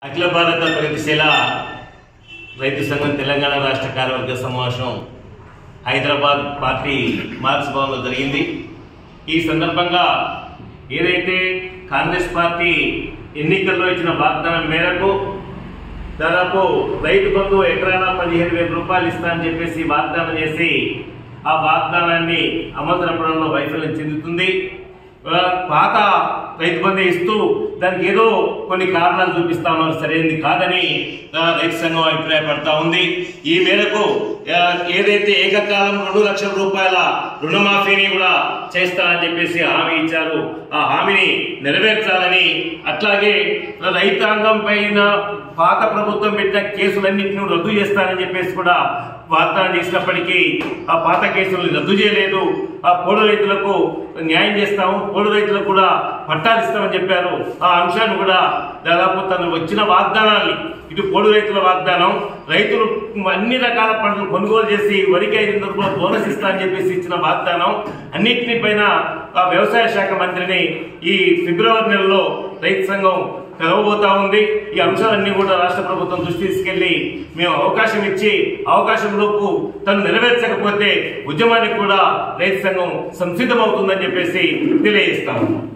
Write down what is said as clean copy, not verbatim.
అఖిల భారత ప్రగతిశీల రైతు సంఘం తెలంగాణ రాష్ట్ర కార్యవర్గ సమావేశం హైదరాబాద్ పార్టీ మార్క్స్ భవన్లో జరిగింది. ఈ సందర్భంగా ఏదైతే కాంగ్రెస్ పార్టీ ఎన్నికల్లో ఇచ్చిన వాగ్దానం మేరకు దాదాపు రైతు బంధు ఎకరానా 15,000 రూపాయలు ఇస్తా అని చెప్పేసి వాగ్దానం చేసి ఆ వాగ్దానాన్ని అమలు జరపడంలో వైఫల్యం చెందుతుంది. పాత రైతు బంధు ఇస్తూ దానికి ఏదో కొన్ని కారణాలు చూపిస్తా ఉన్నారు, సరైనది కాదని రైతు సంఘం అభిప్రాయపడతా ఉంది. ఈ మేరకు ఏదైతే ఏకకాలం 2 లక్షల రూపాయల రుణమాఫీని కూడా చేస్తానని చెప్పేసి హామీ ఇచ్చారు, ఆ హామీని నెరవేర్చాలని, అట్లాగే రైతాంగం పైన పాత ప్రభుత్వం పెట్టిన కేసులన్నింటినీ రద్దు చేస్తానని చెప్పేసి కూడా వాగ్దానం చేసినప్పటికీ ఆ పాత కేసులను రద్దు చేయలేదు. ఆ పోడు రైతులకు న్యాయం చేస్తాము, పోడు రైతులకు కూడా పట్టాలు ఇస్తామని చెప్పారు. ఆ అంశాన్ని కూడా దాదాపు తను వచ్చిన వాగ్దానాన్ని, ఇటు పోడు రైతుల వాగ్దానం, రైతులు అన్ని రకాల పంటలు కొనుగోలు చేసి వరికి 500 రూపాయలు బోనస్ ఇస్తా అని చెప్పేసి ఇచ్చిన వాగ్దానం అన్నింటినీ పైన వ్యవసాయ శాఖ మంత్రిని ఈ ఫిబ్రవరి నెలలో రైతు సంఘం కలవబోతా ఉంది. ఈ అంశాలన్నీ కూడా రాష్ట్ర ప్రభుత్వం దృష్టి తీసుకెళ్లి మేము అవకాశం ఇచ్చి అవకాశంలోపు తను నెరవేర్చకపోతే ఉద్యమానికి కూడా రైతు సంఘం సంసిద్ధమవుతుందని చెప్పేసి తెలియజేస్తాము.